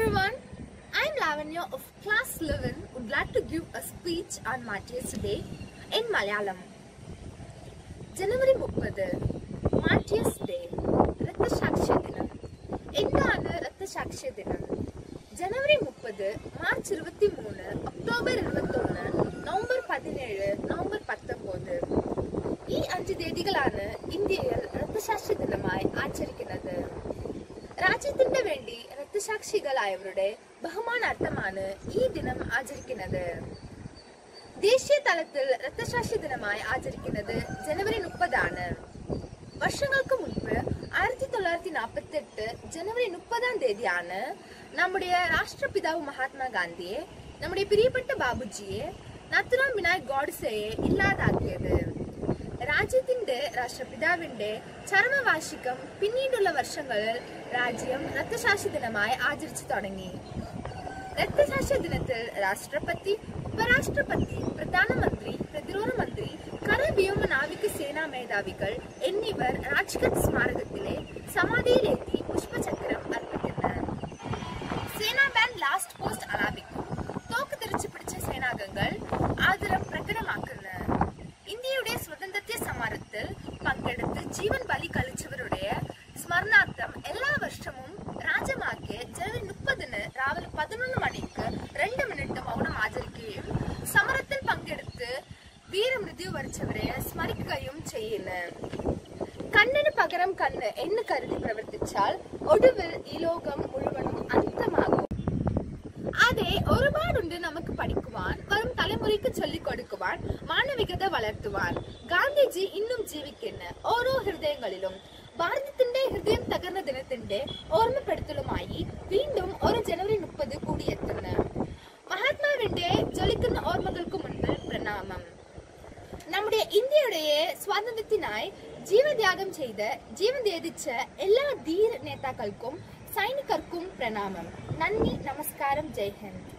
everyone, I am Lavanya of class 11 would like to give a speech on Martyrs today in Malayalam. January 30, Martyrs Day, രക്തസാക്ഷി ദിനം. എന്താണ് രക്തസാക്ഷി ദിനം? ജനുവരി 30, March 23, October 21, November 17, November 19. ഈ 5 തീയതികളാണ് ഇന്ത്യയിൽ രക്തസാക്ഷി ദിനമായി ആചരിക്കുന്നത്. രാജ്യത്തിന് വേണ്ടി രക്തസാക്ഷികളായവരുടെ ബഹുമാനാർത്ഥമാണ് ഈ ദിനം ആചരിക്കുന്നത്. ദേശീയ തലത്തിൽ രക്തസാക്ഷി ദിനമായി ആചരിക്കുന്നത് ജനുവരി 30 ആണ്. വർഷങ്ങൾക്ക് മുൻപ് 1948 ജനുവരി 30 തീയതിയാണ് നമ്മുടെ രാഷ്ട്രപിതാവ് മഹാത്മാഗാന്ധിയെ, നമ്മുടെ പ്രിയപ്പെട്ട ബാബുജിയെ, നാഥുറാം വിനായക് ഗോഡ്സെയെ ഇല്ലാതാക്കിയത്. രാജ്യത്തിന്റെ രാഷ്ട്രപിതാവിന്റെ ചരമവാർഷികം പിന്നീടുള്ള വർഷങ്ങളിൽ രാജ്യം രക്തസാക്ഷി ദിനമായി ആചരിച്ചു തുടങ്ങി. രക്തസാക്ഷി ദിനത്തിൽ രാഷ്ട്രപതി, ഉപരാഷ്ട്രപതി, പ്രധാനമന്ത്രി, പ്രതിരോധ മന്ത്രി, കര വ്യോമ നാവിക സേനാ മേധാവികൾ എന്നിവർ രാജ്ഘട്ട് സ്മാരകത്തിലെ സമാധിയിലെത്തി പുഷ്പചക്രം അർപ്പിക്കുന്നു. സേനാ ബാൻഡ് ലാസ്റ്റ് പോസ്റ്റ് ആലാപിക്കും. തോക്ക് തിരിച്ചു പിടിച്ച സേനാംഗങ്ങൾ ആദരം പ്രകടമാക്കുന്നു. ഇന്ത്യയുടെ സ്വാതന്ത്ര്യ സമരത്തിൽ പങ്കെടുത്ത് ജീവൻ ബലി കളിച്ചവരുടെ സ്മരണാർത്ഥം എല്ലാ വർഷവും രാജ്യമാകെ ജനുവരി 30 രാവിലെ 11 മണിക്ക് 2 മിനിറ്റ് മൗനം ആചരിക്കുകയും സമരത്തിൽ പങ്കെടുത്ത് വീരമൃത്യു വരിച്ചവരെ സ്മരിക്കുകയും ചെയ്യുന്നു. കണ്ണിന് പകരം കണ്ണ് എന്ന് കരുതി പ്രവർത്തിച്ചാൽ ഒടുവിൽ ഈ ലോകം മുഴുവനും അന്തമാകും. അതെ, ഒരുപാടുണ്ട് നമുക്ക് പഠിക്കുവാൻ, വരും തലമുറയ്ക്ക് ചൊല്ലിക്കൊടുക്കുവാൻ, മാനവികത വളർത്തുവാൻ. ഗാന്ധിജി ഇന്നും ജീവിക്കുന്ന ഓരോ ഹൃദയങ്ങളിലും. ഭാരതത്തിന്റെ ഹൃദയം തകർന്ന ദിനത്തിന്റെ ഓർമ്മപ്പെടുത്തലുമായി വീണ്ടും ഒരു ജനുവരി 30 കൂടിയെത്തുന്നു. മഹാത്മാവിന്റെ ജ്വലിക്കുന്ന ഓർമ്മകൾക്ക് മുൻപിൽ പ്രണാമം. നമ്മുടെ ഇന്ത്യയുടെ സ്വാതന്ത്ര്യത്തിനായി ജീവത്യാഗം ചെയ്ത് ജീവൻ ത്യജിച്ച എല്ലാ ധീര നേതാക്കൾക്കും സൈനികർക്കും പ്രണാമം. നന്ദി, നമസ്കാരം, ജയ് ഹിന്ദ്.